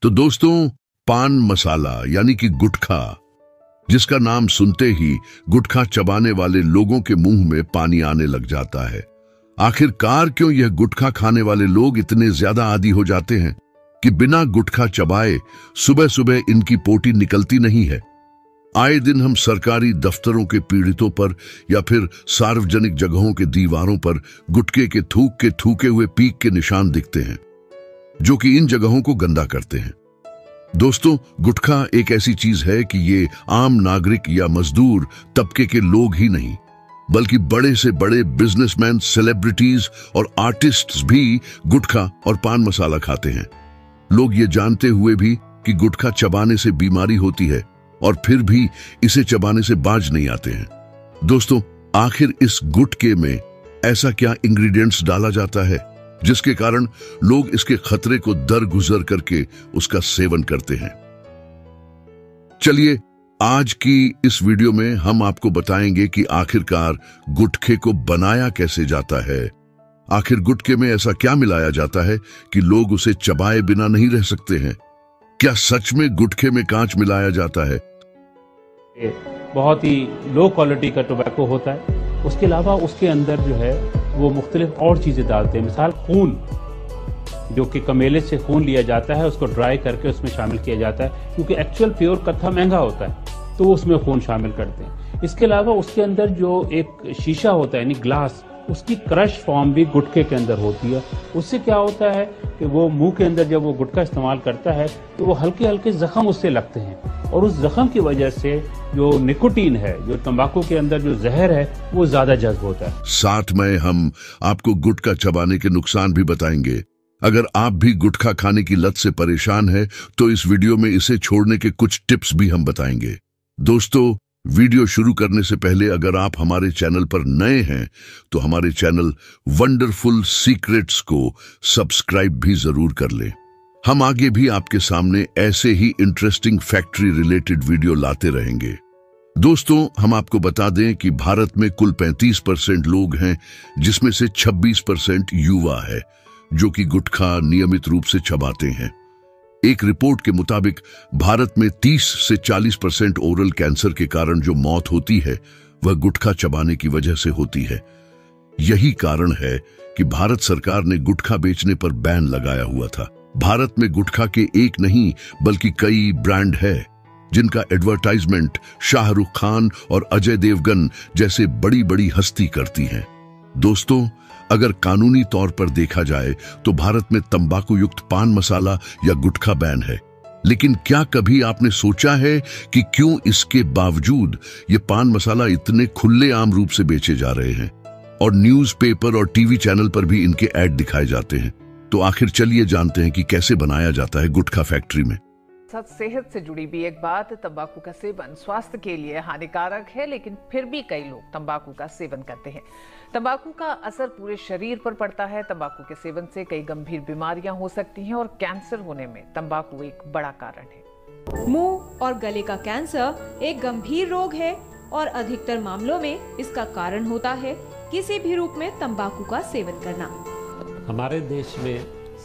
तो दोस्तों, पान मसाला यानी कि गुटखा, जिसका नाम सुनते ही गुटखा चबाने वाले लोगों के मुंह में पानी आने लग जाता है। आखिरकार क्यों यह गुटखा खाने वाले लोग इतने ज्यादा आदी हो जाते हैं कि बिना गुटखा चबाए सुबह सुबह इनकी पोटी निकलती नहीं है। आए दिन हम सरकारी दफ्तरों के पीड़ितों पर या फिर सार्वजनिक जगहों के दीवारों पर गुटखे के थूके हुए पीक के निशान दिखते हैं, जो कि इन जगहों को गंदा करते हैं। दोस्तों, गुटखा एक ऐसी चीज है कि ये आम नागरिक या मजदूर तबके के लोग ही नहीं, बल्कि बड़े से बड़े बिजनेसमैन, सेलिब्रिटीज और आर्टिस्ट्स भी गुटखा और पान मसाला खाते हैं। लोग ये जानते हुए भी कि गुटखा चबाने से बीमारी होती है और फिर भी इसे चबाने से बाज नहीं आते हैं। दोस्तों, आखिर इस गुटखे में ऐसा क्या इंग्रेडिएंट्स डाला जाता है जिसके कारण लोग इसके खतरे को दरगुजर करके उसका सेवन करते हैं? चलिए, आज की इस वीडियो में हम आपको बताएंगे कि आखिरकार गुटखे को बनाया कैसे जाता है। आखिर गुटखे में ऐसा क्या मिलाया जाता है कि लोग उसे चबाए बिना नहीं रह सकते हैं? क्या सच में गुटखे में कांच मिलाया जाता है? बहुत ही लो क्वालिटी का टोबैको होता है। उसके अलावा उसके अंदर जो है वो मुख्तलिफ और चीज़ें डालते हैं। मिसाल खून, जो कि कमेले से खून लिया जाता है, उसको ड्राई करके उसमें शामिल किया जाता है, क्योंकि एक्चुअल प्योर कत्था महंगा होता है, तो उसमें खून शामिल करते हैं। इसके अलावा उसके अंदर जो एक शीशा होता है यानी ग्लास, उसकी क्रश फॉर्म भी गुटखे के अंदर होती है। उससे क्या होता है कि वो मुंह के अंदर जब वो गुटखा इस्तेमाल करता है तो वो हल्के हल्के जख्म उससे लगते हैं, और उस जख्म की वजह से जो निकोटीन है, जो तंबाकू के अंदर जो जहर है, वो ज्यादा जज्ब होता है। साथ में हम आपको गुटखा चबाने के नुकसान भी बताएंगे। अगर आप भी गुटखा खाने की लत से परेशान है तो इस वीडियो में इसे छोड़ने के कुछ टिप्स भी हम बताएंगे। दोस्तों, वीडियो शुरू करने से पहले अगर आप हमारे चैनल पर नए हैं तो हमारे चैनल वंडरफुल सीक्रेट्स को सब्सक्राइब भी जरूर कर लें। हम आगे भी आपके सामने ऐसे ही इंटरेस्टिंग फैक्ट्री रिलेटेड वीडियो लाते रहेंगे। दोस्तों, हम आपको बता दें कि भारत में कुल 35% लोग हैं, जिसमें से 26% युवा है जो कि गुटखा नियमित रूप से चबाते हैं। एक रिपोर्ट के मुताबिक भारत में 30 से 40% ओरल कैंसर के कारण जो मौत होती है वह गुटखा चबाने की वजह से होती है। यही कारण है कि भारत सरकार ने गुटखा बेचने पर बैन लगाया हुआ था। भारत में गुटखा के एक नहीं बल्कि कई ब्रांड है, जिनका एडवर्टाइजमेंट शाहरुख खान और अजय देवगन जैसे बड़ी बड़ी हस्ती करती हैं। दोस्तों, अगर कानूनी तौर पर देखा जाए तो भारत में तंबाकू युक्त पान मसाला या गुटखा बैन है, लेकिन क्या कभी आपने सोचा है कि क्यों इसके बावजूद ये पान मसाला इतने खुलेआम रूप से बेचे जा रहे हैं और न्यूज़पेपर और टीवी चैनल पर भी इनके ऐड दिखाए जाते हैं? तो आखिर चलिए जानते हैं कि कैसे बनाया जाता है गुटखा फैक्ट्री में। सेहत से जुड़ी भी एक बात, तंबाकू का सेवन स्वास्थ्य के लिए हानिकारक है, लेकिन फिर भी कई लोग तंबाकू का सेवन करते हैं। तंबाकू का असर पूरे शरीर पर पड़ता है। तंबाकू के सेवन से कई गंभीर बीमारियां हो सकती हैं और कैंसर होने में तंबाकू एक बड़ा कारण है। मुंह और गले का कैंसर एक गंभीर रोग है और अधिकतर मामलों में इसका कारण होता है किसी भी रूप में तंबाकू का सेवन करना। हमारे देश में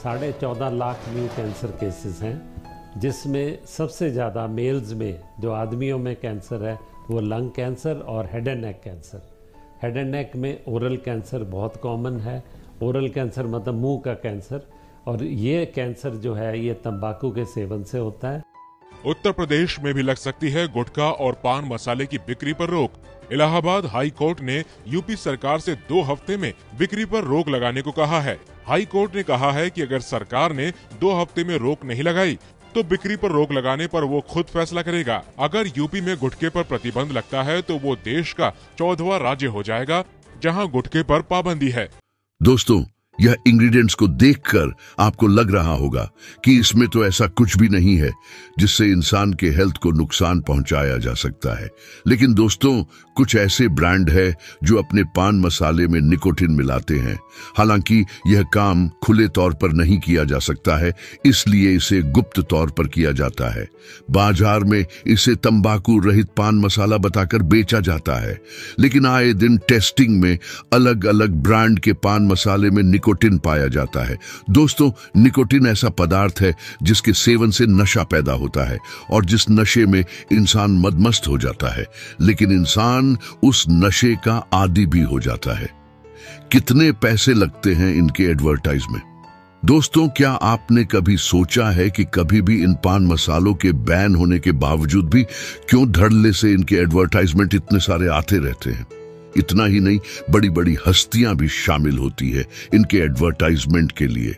14.5 लाख न्यू कैंसर केसेस हैं, जिसमें सबसे ज़्यादा मेल्स में जो आदमियों में कैंसर है वो लंग कैंसर और head and neck cancer. Head and neck में ओरल कैंसर बहुत कॉमन है। ओरल कैंसर मतलब मुंह का कैंसर, और ये कैंसर जो है ये तंबाकू के सेवन से होता है। उत्तर प्रदेश में भी लग सकती है गुटखा और पान मसाले की बिक्री पर रोक। इलाहाबाद हाई कोर्ट ने यूपी सरकार से 2 हफ्ते में बिक्री पर रोक लगाने को कहा है। हाई कोर्ट ने कहा है कि अगर सरकार ने 2 हफ्ते में रोक नहीं लगाई तो बिक्री पर रोक लगाने पर वो खुद फैसला करेगा। अगर यूपी में गुटखे पर प्रतिबंध लगता है तो वो देश का 14वां राज्य हो जाएगा जहां गुटखे पर पाबंदी है। दोस्तों, यह इंग्रेडिएंट्स को देखकर आपको लग रहा होगा कि इसमें तो ऐसा कुछ भी नहीं है जिससे इंसान के हेल्थ को नुकसान पहुंचाया जा सकता है। लेकिन दोस्तों, कुछ ऐसे ब्रांड है जो अपने पान मसाले में निकोटिन मिलाते हैं। हालांकि यह काम खुले तौर पर नहीं किया जा सकता है, इसलिए इसे गुप्त तौर पर किया जाता है। बाजार में इसे तंबाकू रहित पान मसाला बताकर बेचा जाता है, लेकिन आए दिन टेस्टिंग में अलग अलग ब्रांड के पान मसाले में निकोटिन निकोटिन पाया जाता है। दोस्तों, निकोटिन ऐसा पदार्थ है जिसके सेवन से नशा पैदा होता है और जिस नशे में इंसान मदमस्त हो जाता है, लेकिन इंसान उस नशे का आदी भी हो जाता है। कितने पैसे लगते हैं इनके एडवर्टाइज में? दोस्तों, क्या आपने कभी सोचा है कि कभी भी इन पान मसालों के बैन होने के बावजूद भी क्यों धड़ल्ले से इनके एडवर्टाइजमेंट इतने सारे आते रहते हैं? इतना ही नहीं, बड़ी बड़ी हस्तियां भी शामिल होती है इनके एडवर्टाइजमेंट के लिए।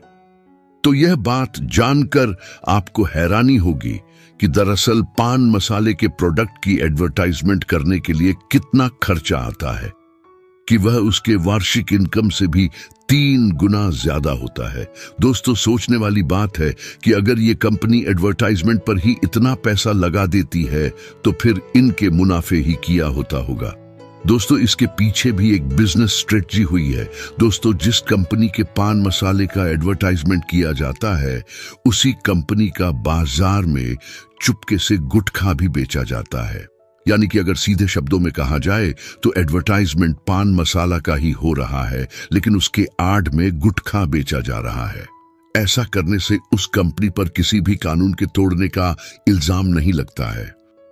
तो यह बात जानकर आपको हैरानी होगी कि दरअसल पान मसाले के प्रोडक्ट की एडवर्टाइजमेंट करने के लिए कितना खर्चा आता है, कि वह उसके वार्षिक इनकम से भी 3 गुना ज्यादा होता है। दोस्तों, सोचने वाली बात है कि अगर ये कंपनी एडवर्टाइजमेंट पर ही इतना पैसा लगा देती है तो फिर इनके मुनाफे ही किया होता होगा। दोस्तों, इसके पीछे भी एक बिजनेस स्ट्रेटजी हुई है। दोस्तों, जिस कंपनी के पान मसाले का एडवर्टाइजमेंट किया जाता है, उसी कंपनी का बाजार में चुपके से गुटखा भी बेचा जाता है। यानी कि अगर सीधे शब्दों में कहा जाए तो एडवर्टाइजमेंट पान मसाला का ही हो रहा है, लेकिन उसके आड़ में गुटखा बेचा जा रहा है। ऐसा करने से उस कंपनी पर किसी भी कानून के तोड़ने का इल्जाम नहीं लगता है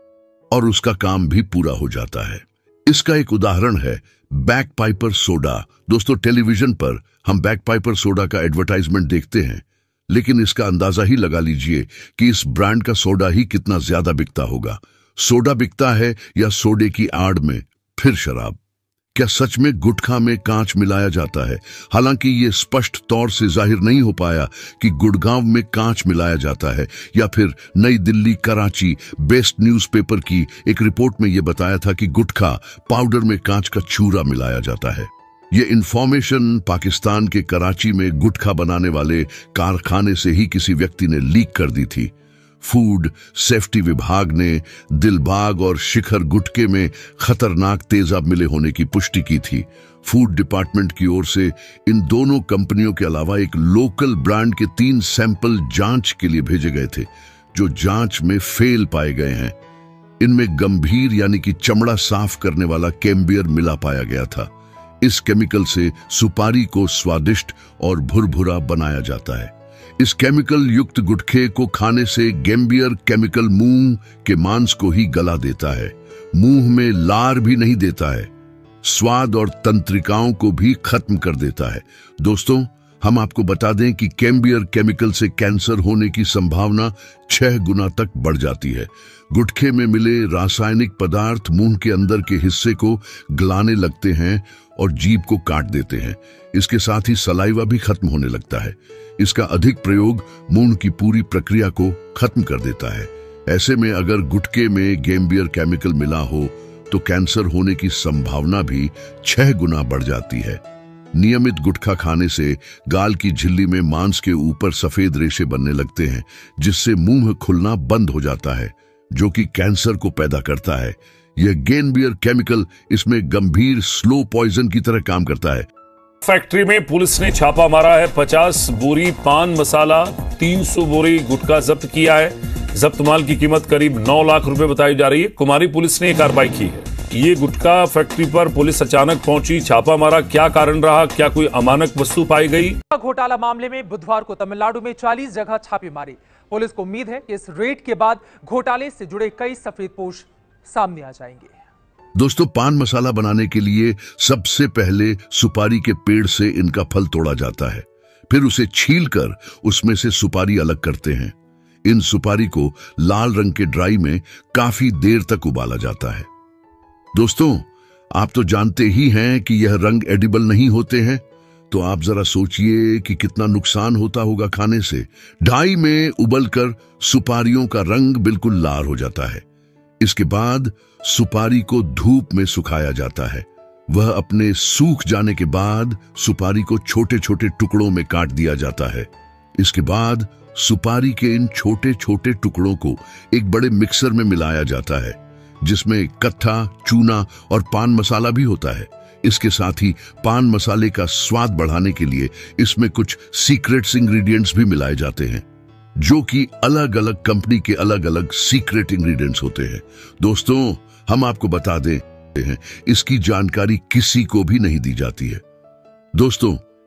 और उसका काम भी पूरा हो जाता है। इसका एक उदाहरण है बैकपाइपर सोडा। दोस्तों, टेलीविजन पर हम बैकपाइपर सोडा का एडवर्टाइजमेंट देखते हैं, लेकिन इसका अंदाजा ही लगा लीजिए कि इस ब्रांड का सोडा ही कितना ज्यादा बिकता होगा। सोडा बिकता है या सोडे की आड़ में फिर शराब। क्या सच में गुटखा में कांच मिलाया जाता है? हालांकि ये स्पष्ट तौर से जाहिर नहीं हो पाया कि गुड़गांव में कांच मिलाया जाता है या फिर नई दिल्ली कराची बेस्ट न्यूज़पेपर की एक रिपोर्ट में यह बताया था कि गुटखा पाउडर में कांच का चूरा मिलाया जाता है। ये इंफॉर्मेशन पाकिस्तान के कराची में गुटखा बनाने वाले कारखाने से ही किसी व्यक्ति ने लीक कर दी थी। फूड सेफ्टी विभाग ने दिलबाग और शिखर गुटके में खतरनाक तेजाब मिले होने की पुष्टि की थी। फूड डिपार्टमेंट की ओर से इन दोनों कंपनियों के अलावा एक लोकल ब्रांड के 3 सैंपल जांच के लिए भेजे गए थे, जो जांच में फेल पाए गए हैं। इनमें गंभीर यानी कि चमड़ा साफ करने वाला कैम्बियर मिला पाया गया था। इस केमिकल से सुपारी को स्वादिष्ट और भुरभुरा बनाया जाता है। इस केमिकल युक्त गुटखे को खाने से गैम्बियर केमिकल मुंह के मांस को ही गला देता है, मुंह में लार भी नहीं देता है, स्वाद और तंत्रिकाओं को भी खत्म कर देता है। दोस्तों, हम आपको बता दें कि कैम्बियर केमिकल से कैंसर होने की संभावना 6 गुना तक बढ़ जाती है। गुटखे में मिले रासायनिक पदार्थ मुंह के अंदर के हिस्से को गलाने लगते हैं और जीभ को काट देते हैं। इसके साथ ही सलाइवा भी खत्म होने लगता है। इसका अधिक प्रयोग मुंह की पूरी प्रक्रिया को खत्म कर देता है। ऐसे में अगर गुटके में गैम्बियर केमिकल मिला हो तो कैंसर होने की संभावना भी 6 गुना बढ़ जाती है। नियमित गुटखा खाने से गाल की झिल्ली में मांस के ऊपर सफेद रेशे बनने लगते हैं, जिससे मुंह खुलना बंद हो जाता है, जो कि कैंसर को पैदा करता है। यह गैम्बियर केमिकल इसमें गंभीर स्लो पॉइजन की तरह काम करता है। फैक्ट्री में पुलिस ने छापा मारा है। 50 बोरी पान मसाला, 300 बोरी गुटखा जब्त किया है। जब्त माल की कीमत करीब 9 लाख रुपए बताई जा रही है। कुमारी पुलिस ने कार्रवाई की है। ये गुटखा फैक्ट्री पर पुलिस अचानक पहुंची, छापा मारा। क्या कारण रहा? क्या कोई अमानक वस्तु पाई गई? घोटाला मामले में बुधवार को तमिलनाडु में 40 जगह छापे मारे। पुलिस को उम्मीद है कि इस रेड के बाद घोटाले से जुड़े कई सफेदपोश सामने आ जाएंगे। दोस्तों, पान मसाला बनाने के लिए सबसे पहले सुपारी के पेड़ से इनका फल तोड़ा जाता है, फिर उसे छीलकर उसमें से सुपारी अलग करते हैं। इन सुपारी को लाल रंग के ड्राई में काफी देर तक उबाला जाता है। दोस्तों, आप तो जानते ही हैं कि यह रंग एडिबल नहीं होते हैं, तो आप जरा सोचिए कि कितना नुकसान होता होगा खाने से। ड्राई में उबलकर सुपारियों का रंग बिल्कुल लाल हो जाता है। इसके बाद सुपारी को धूप में सुखाया जाता है। वह अपने सूख जाने के बाद सुपारी को छोटे छोटे टुकड़ों में काट दिया जाता है। इसके बाद सुपारी के इन छोटे छोटे टुकड़ों को एक बड़े मिक्सर में मिलाया जाता है, जिसमें कत्था, चूना और पान मसाला भी होता है। इसके साथ ही पान मसाले का स्वाद बढ़ाने के लिए इसमें कुछ सीक्रेट्स इंग्रेडिएंट्स भी मिलाए जाते हैं, जो कि अलग अलग कंपनी के अलग अलग सीक्रेट इंग्रेडिएंट्स होते हैं। दोस्तों, हम आपको बता दें हैं, इसकी जानकारी किसी को भी नहीं दी जाती है। दोस्तों,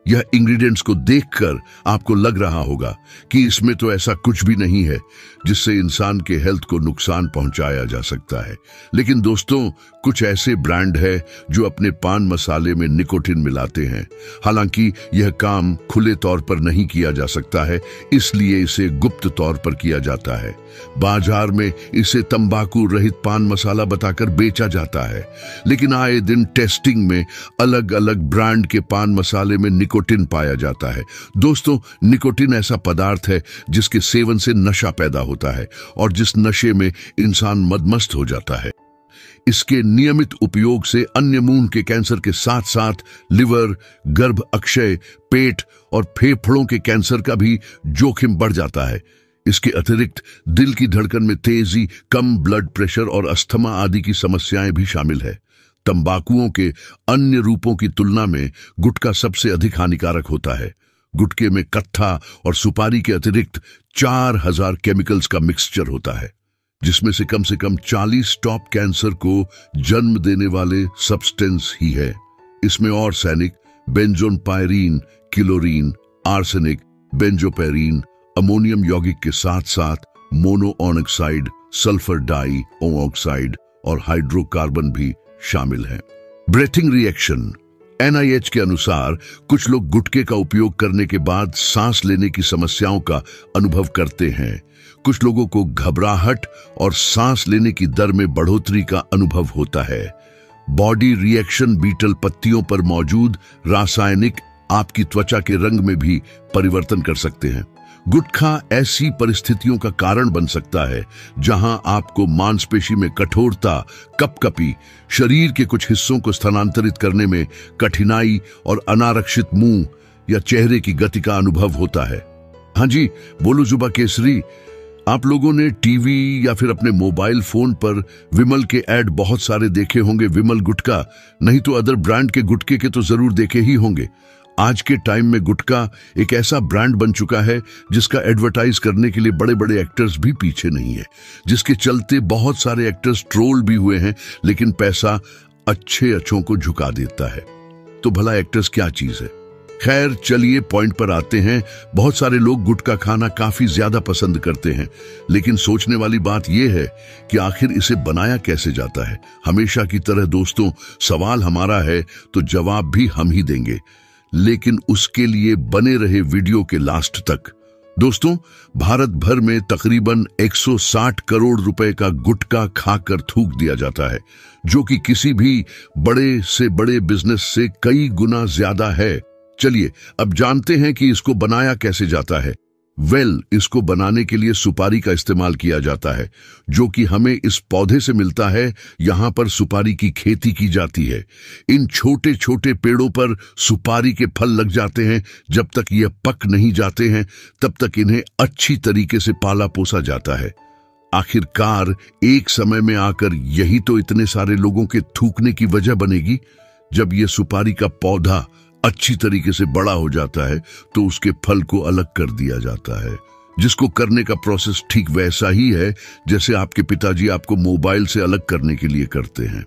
यह इंग्रेडिएंट्स को देखकर आपको लग रहा होगा कि इसमें तो ऐसा कुछ भी नहीं है जिससे इंसान के हेल्थ को नुकसान पहुंचाया जा सकता है। लेकिन दोस्तों, कुछ ऐसे ब्रांड है जो अपने पान मसाले में निकोटिन मिलाते हैं। हालांकि यह काम खुले तौर पर नहीं किया जा सकता है, इसलिए इसे गुप्त तौर पर किया जाता है। बाजार में इसे तंबाकू रहित पान मसाला बताकर बेचा जाता है, लेकिन आए दिन टेस्टिंग में अलग अलग ब्रांड के पान मसाले में निकोटिन पाया जाता है। दोस्तों, निकोटिन ऐसा पदार्थ है जिसके सेवन से नशा पैदा होता है और जिस नशे में इंसान मदमस्त हो जाता है। इसके नियमित उपयोग से अन्य मुंह के कैंसर के साथ साथ लिवर, गर्भ अक्षय, पेट और फेफड़ों के कैंसर का भी जोखिम बढ़ जाता है। इसके अतिरिक्त दिल की धड़कन में तेजी, कम ब्लड प्रेशर और अस्थमा आदि की समस्याएं भी शामिल है। तंबाकुओं के अन्य रूपों की तुलना में गुटखा सबसे अधिक हानिकारक होता है। गुटखे में कत्था और सुपारी के अतिरिक्त 4000 केमिकल्स का मिक्सचर होता है, जिसमें से कम 40 टॉप कैंसर को जन्म देने वाले सब्सटेंस ही है। इसमें और सैनिक, benzopyrene, chlorine, arsenic, benzopyrene, ammonium यौगिक के साथ साथ monoxide, sulphur dioxide और हाइड्रोकार्बन भी शामिल हैं। Breathing reaction. NIH के अनुसार कुछ लोग गुटखे का उपयोग करने के बाद सांस लेने की समस्याओं का अनुभव करते हैं। कुछ लोगों को घबराहट और सांस लेने की दर में बढ़ोतरी का अनुभव होता है। बॉडी रिएक्शन बीटल पत्तियों पर मौजूद रासायनिक आपकी त्वचा के रंग में भी परिवर्तन कर सकते हैं। गुटखा ऐसी परिस्थितियों का कारण बन सकता है जहां आपको मांसपेशी में कठोरता, कपकपी, शरीर के कुछ हिस्सों को स्थानांतरित करने में कठिनाई और अनारक्षित मुंह या चेहरे की गति का अनुभव होता है। हाँ जी, बोलो जुबा केसरी, आप लोगों ने टीवी या फिर अपने मोबाइल फोन पर विमल के ऐड बहुत सारे देखे होंगे। विमल गुटखा, नहीं तो अदर ब्रांड के गुटखे के तो जरूर देखे ही होंगे। आज के टाइम में गुटखा एक ऐसा ब्रांड बन चुका है जिसका एडवर्टाइज करने के लिए बड़े बड़े एक्टर्स भी पीछे नहीं है, जिसके चलते बहुत सारे एक्टर्स ट्रोल भी हुए हैं, लेकिन पैसा अच्छों को झुका देता है। तो भला एक्टर्स क्या चीज है? खैर, चलिए पॉइंट पर आते हैं। बहुत सारे लोग गुटखा खाना काफी ज्यादा पसंद करते हैं, लेकिन सोचने वाली बात यह है कि आखिर इसे बनाया कैसे जाता है। हमेशा की तरह दोस्तों, सवाल हमारा है तो जवाब भी हम ही देंगे, लेकिन उसके लिए बने रहे वीडियो के लास्ट तक। दोस्तों, भारत भर में तकरीबन 160 करोड़ रुपए का गुटखा खाकर थूक दिया जाता है, जो कि किसी भी बड़े से बड़े बिजनेस से कई गुना ज्यादा है। चलिए अब जानते हैं कि इसको बनाया कैसे जाता है। इसको बनाने के लिए सुपारी का इस्तेमाल किया जाता है, जो कि हमें इस पौधे से मिलता है। यहाँ पर सुपारी की खेती की जाती है। इन छोटे छोटे पेड़ों पर सुपारी के फल लग जाते हैं। जब तक ये पक नहीं जाते हैं, तब तक इन्हें अच्छी तरीके से पाला पोसा जाता है। आखिरकार एक समय में आकर यही तो इतने सारे लोगों के थूकने की वजह बनेगी। जब ये सुपारी का पौधा अच्छी तरीके से बड़ा हो जाता है तो उसके फल को अलग कर दिया जाता है, जिसको करने का प्रोसेस ठीक वैसा ही है जैसे आपके पिताजी आपको मोबाइल से अलग करने के लिए करते हैं।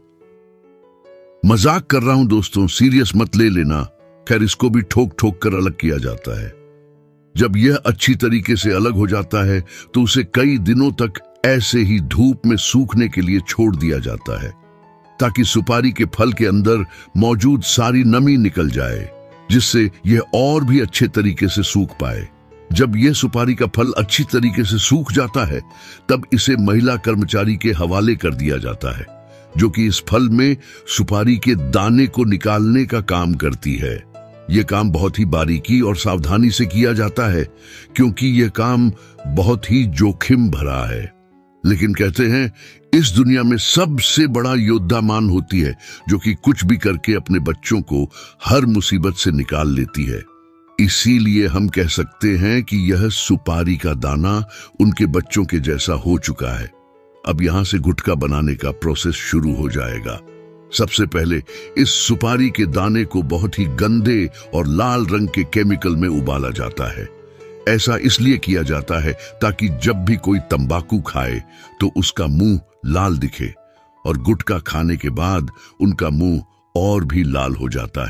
मजाक कर रहा हूं दोस्तों, सीरियस मत ले लेना। खैर, इसको भी ठोक ठोक कर अलग किया जाता है। जब यह अच्छी तरीके से अलग हो जाता है तो उसे कई दिनों तक ऐसे ही धूप में सूखने के लिए छोड़ दिया जाता है, ताकि सुपारी के फल के अंदर मौजूद सारी नमी निकल जाए, जिससे यह और भी अच्छे तरीके से सूख पाए। जब यह सुपारी का फल अच्छी तरीके से सूख जाता है, तब इसे महिला कर्मचारी के हवाले कर दिया जाता है, जो कि इस फल में सुपारी के दाने को निकालने का काम करती है। यह काम बहुत ही बारीकी और सावधानी से किया जाता है, क्योंकि यह काम बहुत ही जोखिम भरा है। लेकिन कहते हैं, इस दुनिया में सबसे बड़ा योद्धा मान होती है जो कि कुछ भी करके अपने बच्चों को हर मुसीबत से निकाल लेती है। इसीलिए हम कह सकते हैं कि यह सुपारी का दाना उनके बच्चों के जैसा हो चुका है। अब यहां से गुटखा बनाने का प्रोसेस शुरू हो जाएगा। सबसे पहले इस सुपारी के दाने को बहुत ही गंदे और लाल रंग के केमिकल में उबाला जाता है। ऐसा इसलिए किया जाता है ताकि जब भी कोई तंबाकू खाए तो उसका मुंह लाल दिखे, और गुटखा खाने के बाद उनका मुंह और भी लाल हो जाता है।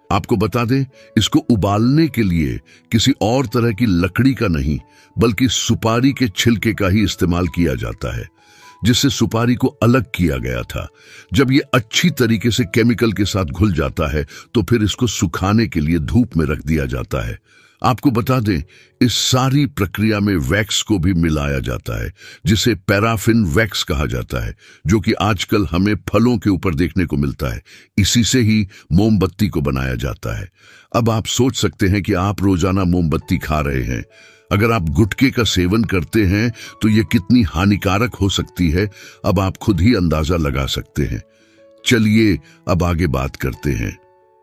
आपको बता दें, इसको उबालने के लिए किसी और तरह की लकड़ी का नहीं बल्कि सुपारी के छिलके का ही इस्तेमाल किया जाता है, जिससे सुपारी को अलग किया गया था। जब ये अच्छी तरीके से केमिकल के साथ घुल जाता है तो फिर इसको सुखाने के लिए धूप में रख दिया जाता है। आपको बता दें, इस सारी प्रक्रिया में वैक्स को भी मिलाया जाता है, जिसे पैराफिन वैक्स कहा जाता है, जो कि आजकल हमें फलों के ऊपर देखने को मिलता है। इसी से ही मोमबत्ती को बनाया जाता है। अब आप सोच सकते हैं कि आप रोजाना मोमबत्ती खा रहे हैं। अगर आप गुटखे का सेवन करते हैं तो यह कितनी हानिकारक हो सकती है, अब आप खुद ही अंदाजा लगा सकते हैं। चलिए अब आगे बात करते हैं।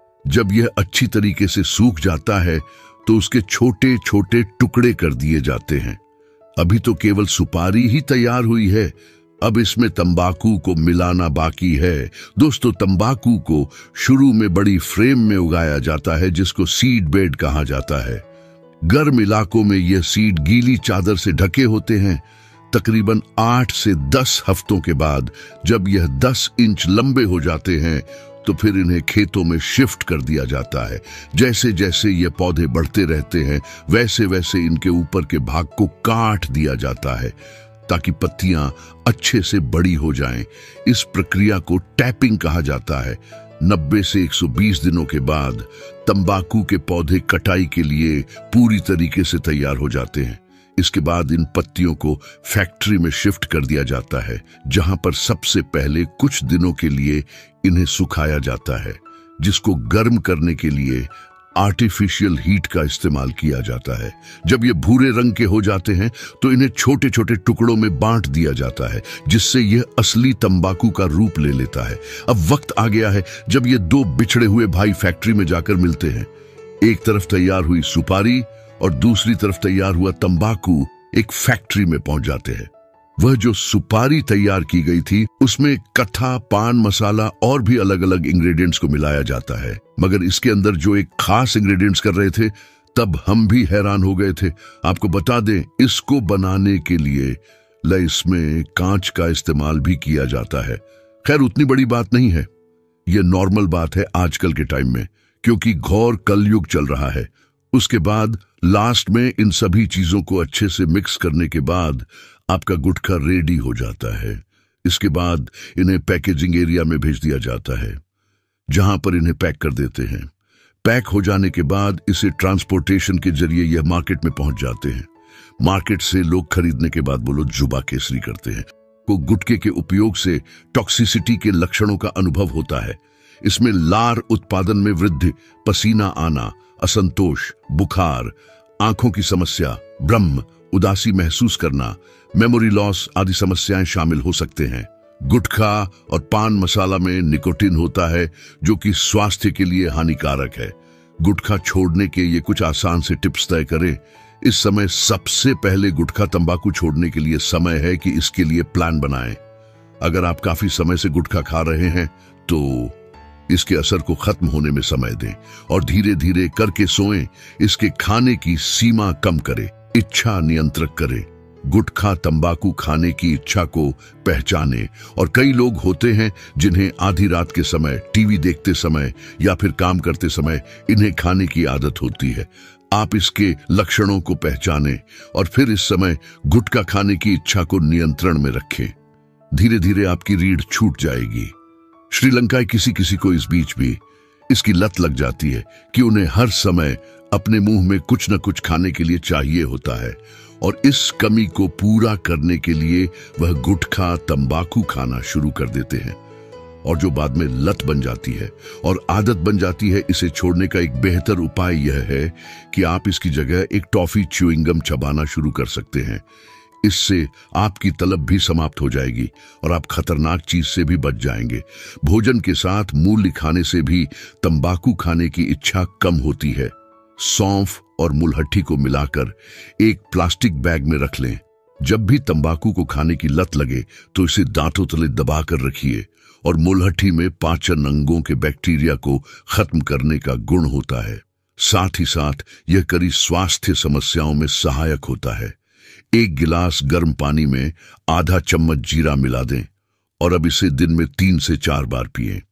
जब यह अच्छी तरीके से सूख जाता है तो उसके छोटे छोटे टुकड़े कर दिए जाते हैं। अभी तो केवल सुपारी ही तैयार हुई है, अब इसमें तंबाकू को मिलाना बाकी है। दोस्तों, तंबाकू को शुरू में बड़ी फ्रेम में उगाया जाता है, जिसको सीड बेड कहा जाता है। गर्म इलाकों में यह सीड गीली चादर से ढके होते हैं। तकरीबन 8 से 10 हफ्तों के बाद जब यह 10 इंच लंबे हो जाते हैं तो फिर इन्हें खेतों में शिफ्ट कर दिया जाता है। जैसे जैसे ये पौधे बढ़ते रहते हैं वैसे वैसे इनके ऊपर के भाग को काट दिया जाता है ताकि पत्तियां अच्छे से बड़ी हो जाएं। इस प्रक्रिया को टैपिंग कहा जाता है। 90 से 120 दिनों के बाद तंबाकू के पौधे कटाई के लिए पूरी तरीके से तैयार हो जाते हैं। इसके बाद इन पत्तियों को फैक्ट्री में शिफ्ट कर दिया जाता है, जहां पर सबसे पहले कुछ दिनों के लिए इन्हें सुखाया जाता है, जिसको गर्म करने के लिए आर्टिफिशियल हीट का इस्तेमाल किया जाता है। जब ये भूरे रंग के हो जाते हैं तो इन्हें छोटे छोटे टुकड़ों में बांट दिया जाता है, जिससे यह असली तंबाकू का रूप ले लेता है। अब वक्त आ गया है जब ये 2 बिछड़े हुए भाई फैक्ट्री में जाकर मिलते हैं। एक तरफ तैयार हुई सुपारी और दूसरी तरफ तैयार हुआ तंबाकू एक फैक्ट्री में पहुंच जाते हैं। वह जो सुपारी तैयार की गई थी उसमें कथा, पान मसाला और भी अलग अलग इंग्रेडिएंट्स को मिलाया जाता है, मगर इसके अंदर जो एक खास इंग्रेडिएंट्स कर रहे थे तब हम भी हैरान हो गए थे। आपको बता दें, इसको बनाने के लिए इसमें कांच का इस्तेमाल भी किया जाता है। खैर, उतनी बड़ी बात नहीं है, यह नॉर्मल बात है आजकल के टाइम में, क्योंकि घोर कलयुग चल रहा है। उसके बाद लास्ट में इन सभी चीजों को अच्छे से मिक्स करने के बाद आपका गुटखा रेडी हो जाता है। इसके बाद इन्हें पैकेजिंग एरिया में भेज दिया जाता है, जहां पर इन्हें पैक कर देते हैं। पैक हो जाने के बाद इसे ट्रांसपोर्टेशन के जरिए यह मार्केट में पहुंच जाते हैं। मार्केट से लोग खरीदने के बाद बोलो जुबा केसरी करते हैं। को गुटखे के उपयोग से टॉक्सिसिटी के लक्षणों का अनुभव होता है। इसमें लार उत्पादन में वृद्धि, पसीना आना, असंतोष, बुखार, आंखों की समस्या, भ्रम, उदासी महसूस करना, मेमोरी लॉस आदि समस्याएं शामिल हो सकते हैं। गुटखा और पान मसाला में निकोटिन होता है, जो कि स्वास्थ्य के लिए हानिकारक है। गुटखा छोड़ने के ये कुछ आसान से टिप्स तय करें। इस समय सबसे पहले गुटखा तंबाकू छोड़ने के लिए समय है कि इसके लिए प्लान बनाएं। अगर आप काफी समय से गुटखा खा रहे हैं तो इसके असर को खत्म होने में समय दें और धीरे धीरे करके सोएं। इसके खाने की सीमा कम करें, इच्छा नियंत्रित करें। गुटखा तंबाकू खाने की इच्छा को पहचानें। और कई लोग होते हैं जिन्हें आधी रात के समय, टीवी देखते समय या फिर काम करते समय इन्हें खाने की आदत होती है। आप इसके लक्षणों को पहचानें और फिर इस समय गुटखा खाने की इच्छा को नियंत्रण में रखें। धीरे धीरे आपकी रीढ़ छूट जाएगी। श्रीलंका किसी किसी को इस बीच भी इसकी लत लग जाती है कि उन्हें हर समय अपने मुंह में कुछ न कुछ खाने के लिए चाहिए होता है, और इस कमी को पूरा करने के लिए वह गुटखा तंबाकू खाना शुरू कर देते हैं, और जो बाद में लत बन जाती है और आदत बन जाती है। इसे छोड़ने का एक बेहतर उपाय यह है कि आप इसकी जगह एक टॉफी च्युइंगम चबाना शुरू कर सकते हैं। इससे आपकी तलब भी समाप्त हो जाएगी और आप खतरनाक चीज से भी बच जाएंगे। भोजन के साथ मूली खाने से भी तंबाकू खाने की इच्छा कम होती है। सौंफ और मुलहट्ठी को मिलाकर एक प्लास्टिक बैग में रख लें। जब भी तंबाकू को खाने की लत लगे तो इसे दांतों तले दबाकर रखिए, और मुलहट्ठी में पाचन अंगों के बैक्टीरिया को खत्म करने का गुण होता है। साथ ही साथ यह कई स्वास्थ्य समस्याओं में सहायक होता है। 1 गिलास गर्म पानी में आधा चम्मच जीरा मिला दें और अब इसे दिन में 3 से 4 बार पिएं।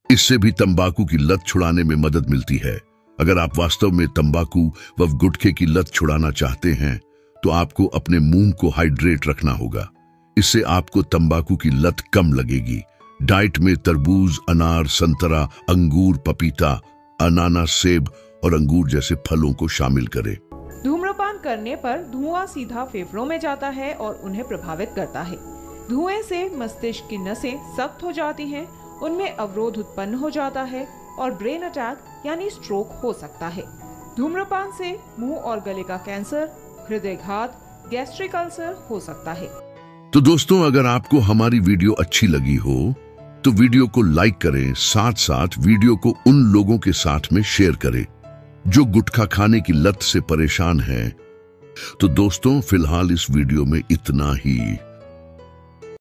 इससे भी तंबाकू की लत छुड़ाने में मदद मिलती है। अगर आप वास्तव में तंबाकू व गुटखे की लत छुड़ाना चाहते हैं तो आपको अपने मुंह को हाइड्रेट रखना होगा। इससे आपको तंबाकू की लत कम लगेगी। डाइट में तरबूज, अनार, संतरा, अंगूर, पपीता, अनानास, सेब और अंगूर जैसे फलों को शामिल करें। धूम्रपान करने पर धुआं सीधा फेफड़ों में जाता है और उन्हें प्रभावित करता है। धुएं से मस्तिष्क की नसें सख्त हो जाती हैं, उनमें अवरोध उत्पन्न हो जाता है और ब्रेन अटैक यानी स्ट्रोक हो सकता है। धूम्रपान से मुंह और गले का कैंसर, हृदयघात, गैस्ट्रिक अल्सर हो सकता है। तो दोस्तों, अगर आपको हमारी वीडियो अच्छी लगी हो तो वीडियो को लाइक करें, साथ साथ वीडियो को उन लोगों के साथ में शेयर करें जो गुटखा खाने की लत से परेशान हैं। तो दोस्तों, फिलहाल इस वीडियो में इतना ही।